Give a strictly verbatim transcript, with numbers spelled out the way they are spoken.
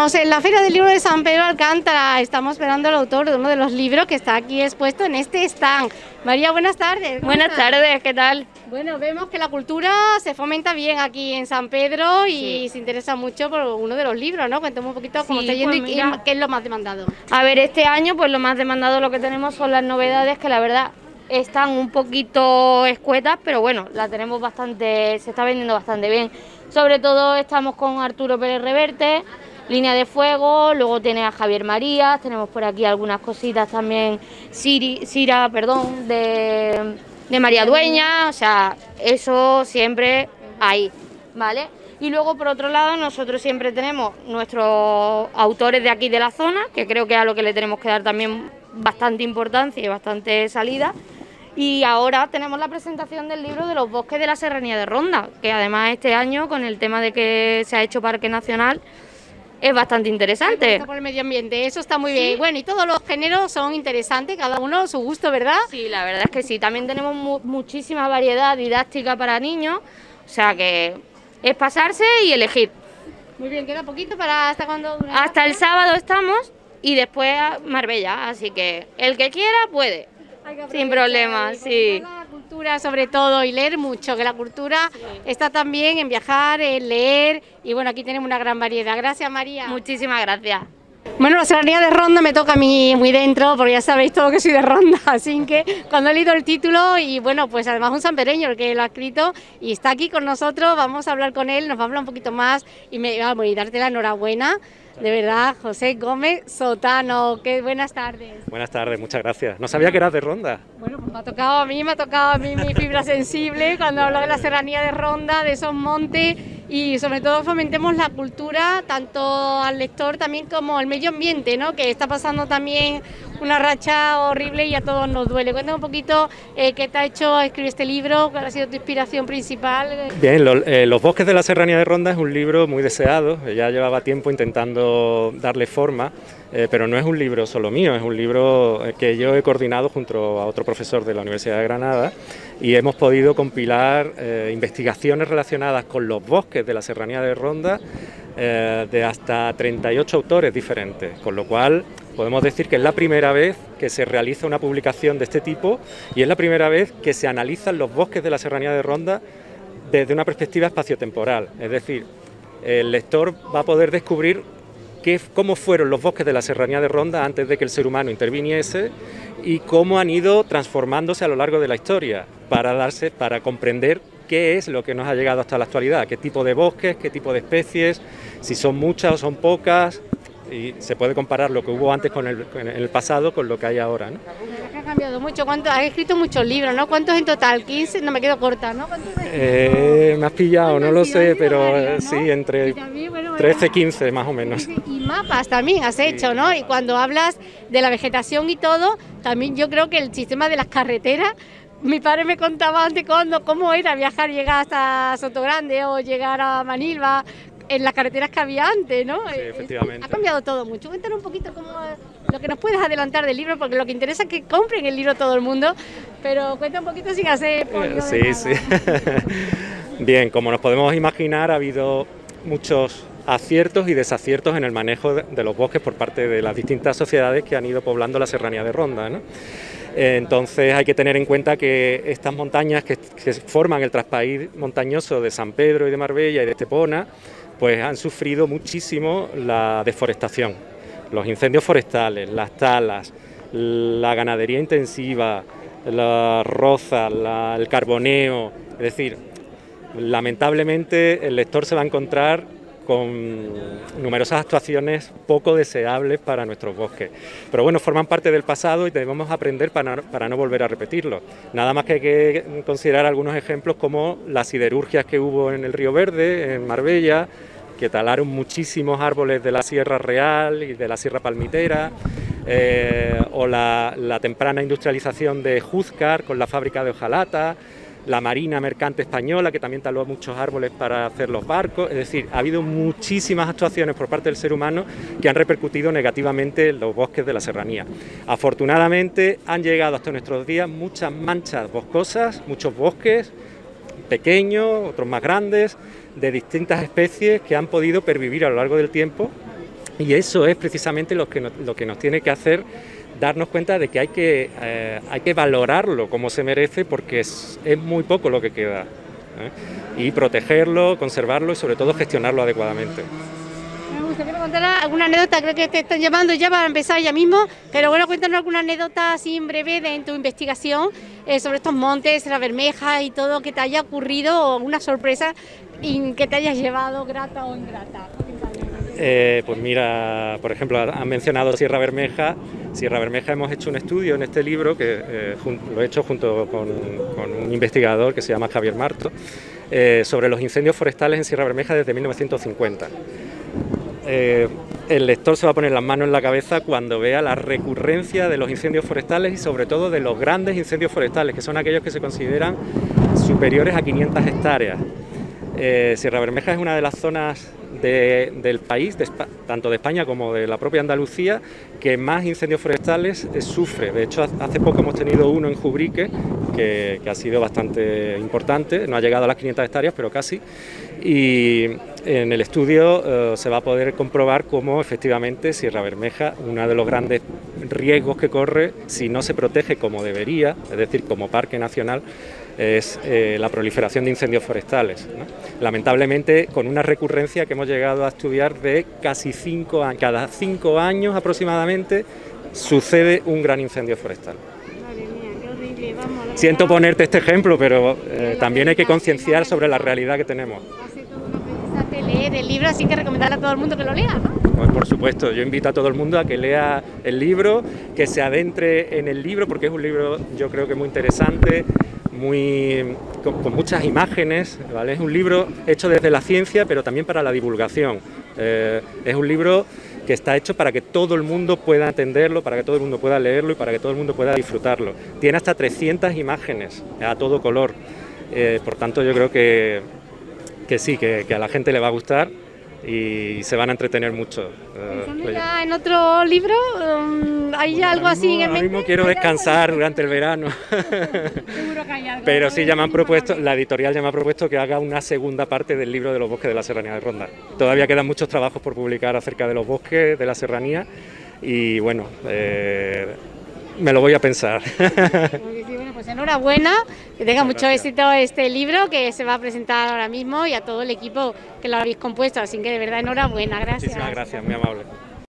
Estamos en la Feria del Libro de San Pedro Alcántara, estamos esperando al autor de uno de los libros que está aquí expuesto en este stand. María, buenas tardes. Buenas estás? tardes, ¿qué tal? Bueno, vemos que la cultura se fomenta bien aquí en San Pedro y sí. se interesa mucho por uno de los libros, ¿no? Cuéntame un poquito cómo sí, está yendo pues y mira, qué es lo más demandado. A ver, este año pues lo más demandado lo que tenemos son las novedades que la verdad están un poquito escuetas, pero bueno, la tenemos bastante, se está vendiendo bastante bien. Sobre todo estamos con Arturo Pérez Reverte, Línea de Fuego, luego tiene a Javier Marías, tenemos por aquí algunas cositas también, Siri, Sira, perdón, de, de María Dueña, o sea, eso siempre ahí, ¿vale? Y luego por otro lado nosotros siempre tenemos nuestros autores de aquí de la zona, que creo que es a lo que le tenemos que dar también bastante importancia y bastante salida. Y ahora tenemos la presentación del libro de los bosques de la Serranía de Ronda, que además este año con el tema de que se ha hecho Parque Nacional es bastante interesante. Por el medio ambiente, eso está muy bien. ¿Sí? Bueno, y todos los géneros son interesantes, cada uno a su gusto, ¿verdad? Sí, la verdad es que sí, también tenemos mu muchísima variedad didáctica para niños, o sea que es pasarse y elegir. Muy bien, queda poquito para hasta cuando dura. Hasta el sábado estamos y después a Marbella, así que el que quiera puede. Sin problemas, sí. La cultura sobre todo y leer mucho, que la cultura sí. está también en viajar, en leer y bueno, aquí tenemos una gran variedad. Gracias, María. Muchísimas gracias. Bueno, la Serranía de Ronda me toca a mí muy dentro, porque ya sabéis todo que soy de Ronda, así que cuando he leído el título y bueno, pues además un sanpereño el que lo ha escrito y está aquí con nosotros, vamos a hablar con él, nos va a hablar un poquito más y, me, vamos, y darte la enhorabuena. De verdad, José Gómez Sotano, qué buenas tardes. Buenas tardes, muchas gracias. No sabía que eras de Ronda. Bueno, pues me ha tocado a mí, me ha tocado a mí mi fibra sensible cuando hablo de la Serranía de Ronda, de esos montes y sobre todo fomentemos la cultura, tanto al lector también como al medio ambiente, ¿no? Que está pasando también una racha horrible y a todos nos duele. Cuéntame un poquito eh, qué te ha hecho escribir este libro, cuál ha sido tu inspiración principal. Bien, lo, eh, Los bosques de la Serranía de Ronda es un libro muy deseado, ya llevaba tiempo intentando darle forma, eh, pero no es un libro solo mío, es un libro que yo he coordinado junto a otro profesor de la Universidad de Granada y hemos podido compilar eh, investigaciones relacionadas con los bosques de la Serranía de Ronda eh, de hasta treinta y ocho autores diferentes, con lo cual podemos decir que es la primera vez que se realiza una publicación de este tipo y es la primera vez que se analizan los bosques de la Serranía de Ronda desde una perspectiva espaciotemporal, es decir, el lector va a poder descubrir qué, cómo fueron los bosques de la Serranía de Ronda antes de que el ser humano interviniese y cómo han ido transformándose a lo largo de la historia para, darse, para comprender qué es lo que nos ha llegado hasta la actualidad, qué tipo de bosques, qué tipo de especies, si son muchas o son pocas. Y se puede comparar lo que hubo antes con el, en el pasado con lo que hay ahora, ¿no? Ha cambiado mucho. ¿Cuánto? Has escrito muchos libros, ¿no? ¿Cuántos en total? ¿quince? No me quedo corta, ¿no? Eh, me has pillado, no lo sé, pero varios, ¿no? Sí, entre también, bueno, trece, quince más o menos. Y mapas también has hecho, ¿no? Y cuando hablas de la vegetación y todo, también yo creo que el sistema de las carreteras, mi padre me contaba antes cuando, cómo era viajar, llegar hasta Sotogrande o llegar a Manilva, en las carreteras que había antes, ¿no? Sí, efectivamente. Ha cambiado todo mucho. Cuéntanos un poquito cómo, lo que nos puedes adelantar del libro, porque lo que interesa es que compren el libro todo el mundo, pero cuenta un poquito sin hacer polio Sí, de nada. sí. Bien, como nos podemos imaginar, ha habido muchos aciertos y desaciertos en el manejo de los bosques por parte de las distintas sociedades que han ido poblando la Serranía de Ronda, ¿no? Entonces hay que tener en cuenta que estas montañas que, que forman el traspaís montañoso de San Pedro y de Marbella y de Estepona, pues han sufrido muchísimo la deforestación, los incendios forestales, las talas, la ganadería intensiva, la roza, la, el carboneo, es decir, lamentablemente el lector se va a encontrar con numerosas actuaciones poco deseables para nuestros bosques. Pero bueno, forman parte del pasado y debemos aprender para no, para no volver a repetirlo. Nada más que hay que considerar algunos ejemplos como las siderurgias que hubo en el Río Verde, en Marbella, que talaron muchísimos árboles de la Sierra Real y de la Sierra Palmitera, eh, o la, la temprana industrialización de Júzcar con la fábrica de hojalata, la Marina Mercante Española, que también taló muchos árboles para hacer los barcos. Es decir, ha habido muchísimas actuaciones por parte del ser humano que han repercutido negativamente en los bosques de la serranía. Afortunadamente han llegado hasta nuestros días muchas manchas boscosas, muchos bosques pequeños, otros más grandes, de distintas especies que han podido pervivir a lo largo del tiempo Y eso es precisamente lo que nos, lo que nos tiene que hacer darnos cuenta de que hay que, eh, hay que valorarlo como se merece, porque es, es muy poco lo que queda, ¿eh? Y protegerlo, conservarlo y sobre todo gestionarlo adecuadamente. Me gustaría contar alguna anécdota, creo que te están llamando ya para empezar ya mismo, pero bueno, cuéntanos alguna anécdota así en breve de en tu investigación eh, sobre estos montes, la Bermeja y todo, que te haya ocurrido, o una sorpresa y que te hayas llevado grata o ingrata. Eh, pues mira, por ejemplo, han mencionado Sierra Bermeja. Sierra Bermeja hemos hecho un estudio en este libro, que eh, lo he hecho junto con, con un investigador que se llama Javier Marto, eh, sobre los incendios forestales en Sierra Bermeja desde mil novecientos cincuenta. Eh, el lector se va a poner las manos en la cabeza cuando vea la recurrencia de los incendios forestales y sobre todo de los grandes incendios forestales, que son aquellos que se consideran superiores a quinientas hectáreas. Eh, Sierra Bermeja es una de las zonas de, del país, de, tanto de España como de la propia Andalucía, que más incendios forestales eh, sufre. De hecho, hace poco hemos tenido uno en Jubrique, que, que ha sido bastante importante, no ha llegado a las quinientas hectáreas, pero casi. Y en el estudio eh, se va a poder comprobar cómo efectivamente Sierra Bermeja, uno de los grandes riesgos que corre si no se protege como debería, es decir, como parque nacional, es eh, la proliferación de incendios forestales, ¿no? Lamentablemente, con una recurrencia que hemos llegado a estudiar de casi cinco años, cada cinco años aproximadamente sucede un gran incendio forestal. Madre mía, qué horrible, vamos. Siento ponerte este ejemplo, pero eh, también hay que concienciar sobre la realidad que tenemos. Hace todo un aprendizaje leer el libro, así que recomendarle a todo el mundo que lo lea, ¿no? Pues por supuesto, yo invito a todo el mundo a que lea el libro, que se adentre en el libro, porque es un libro, yo creo que muy interesante, muy, con, con muchas imágenes, ¿vale? Es un libro hecho desde la ciencia, pero también para la divulgación. Eh, es un libro que está hecho para que todo el mundo pueda entenderlo, para que todo el mundo pueda leerlo y para que todo el mundo pueda disfrutarlo. Tiene hasta trescientas imágenes a todo color, eh, por tanto yo creo que, que sí, que, que a la gente le va a gustar y se van a entretener mucho. ¿Pensando ya en otro libro? Um, ¿Hay bueno, algo así mismo, en mente? Ahora mismo quiero descansar durante el verano. Seguro que hay algo. Pero sí, ya me han propuesto, la editorial ya me ha propuesto que haga una segunda parte del libro de los bosques de la Serranía de Ronda. Todavía quedan muchos trabajos por publicar acerca de los bosques de la Serranía y bueno, eh, me lo voy a pensar. Bueno, pues enhorabuena, que tenga mucho Gracias. éxito este libro que se va a presentar ahora mismo y a todo el equipo que lo habéis compuesto, así que de verdad enhorabuena, gracias. Muchísimas gracias, muy amable.